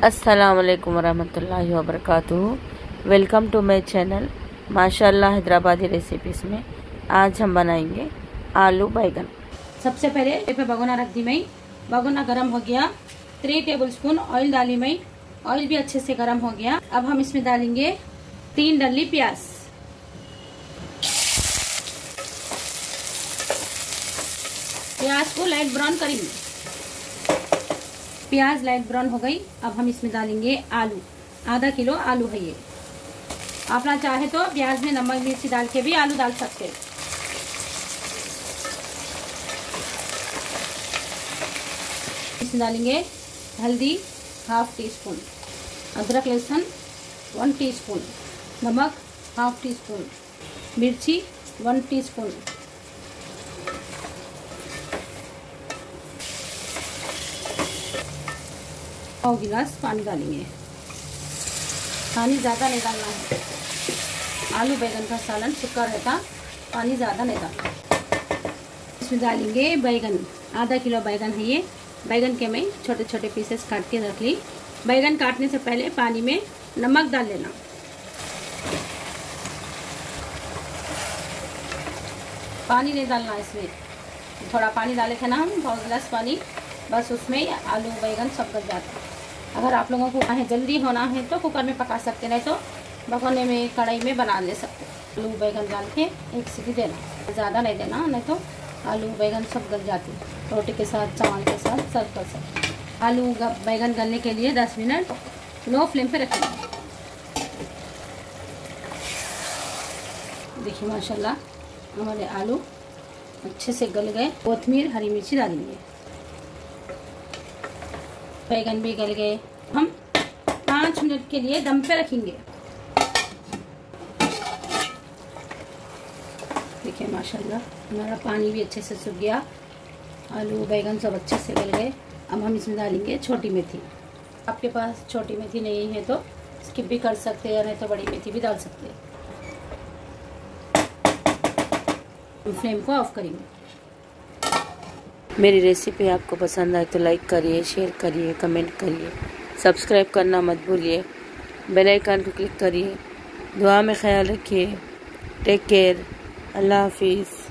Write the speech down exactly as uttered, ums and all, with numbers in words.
अस्सलाम वालेकुम वरहमतुल्लाहि वबरकातुहू। वेलकम टू माई चैनल माशाअल्लाह हैदराबादी रेसिपीज़ में आज हम बनाएंगे आलू बैगन। सबसे पहले पे भगोना रख दी मैं। भगोना गरम हो गया, थ्री टेबल स्पून ऑयल डाली मैं। ऑयल भी अच्छे से गरम हो गया। अब हम इसमें डालेंगे तीन डली प्याज। प्याज को लाइट ब्राउन करेंगे। प्याज लाइट ब्राउन हो गई। अब हम इसमें डालेंगे आलू। आधा किलो आलू है ये। आप ना चाहे तो प्याज में नमक मिर्ची डाल के भी आलू डाल सकते हैं। इसमें डालेंगे हल्दी हाफ टी स्पून, अदरक लहसुन वन टीस्पून, नमक हाफ टी स्पून, मिर्ची वन टीस्पून, पाव गिलास पानी डालेंगे। पानी ज़्यादा नहीं डालना है, आलू बैगन का सालन सूखा रहता, पानी ज़्यादा नहीं डालना। इसमें डालेंगे बैगन। आधा किलो बैगन है ये। बैगन के मैं छोटे छोटे पीसेस काट के रख ली। बैगन काटने से पहले पानी में नमक डाल लेना। पानी नहीं डालना इसमें, थोड़ा पानी डाले थे ना हम, पाव गिलास पानी, बस उसमें आलू बैगन सब गल जाता है। अगर आप लोगों को है जल्दी होना है तो कुकर में पका सकते, नहीं तो भगोने में कढ़ाई में बना ले सकते। आलू बैगन डाल के एक सीटी देना, ज़्यादा नहीं देना, नहीं तो आलू बैगन सब गल जाती है। रोटी के साथ चावल के साथ सर्व कर सकते। आलू बैगन गलने के लिए दस मिनट लो फ्लेम पे रखेंगे। देखिए माशाल्लाह हमारे आलू अच्छे से गल गए। कोथिमीर हरी मिर्ची डालेंगे। बैगन भी गल गए। हम पाँच मिनट के लिए दम पे रखेंगे। देखिए माशाल्लाह हमारा पानी भी अच्छे से सूख गया। आलू बैगन सब अच्छे से गल गए। अब हम इसमें डालेंगे छोटी मेथी। आपके पास छोटी मेथी नहीं है तो स्किप भी कर सकते हैं, नहीं तो बड़ी मेथी भी डाल सकते हैं। फ्लेम को ऑफ करेंगे। मेरी रेसिपी आपको पसंद आए तो लाइक करिए, शेयर करिए, कमेंट करिए, सब्सक्राइब करना मत भूलिए, बेल आइकन को क्लिक करिए। दुआ में ख्याल रखिए। Take care. अल्लाह हाफिज़।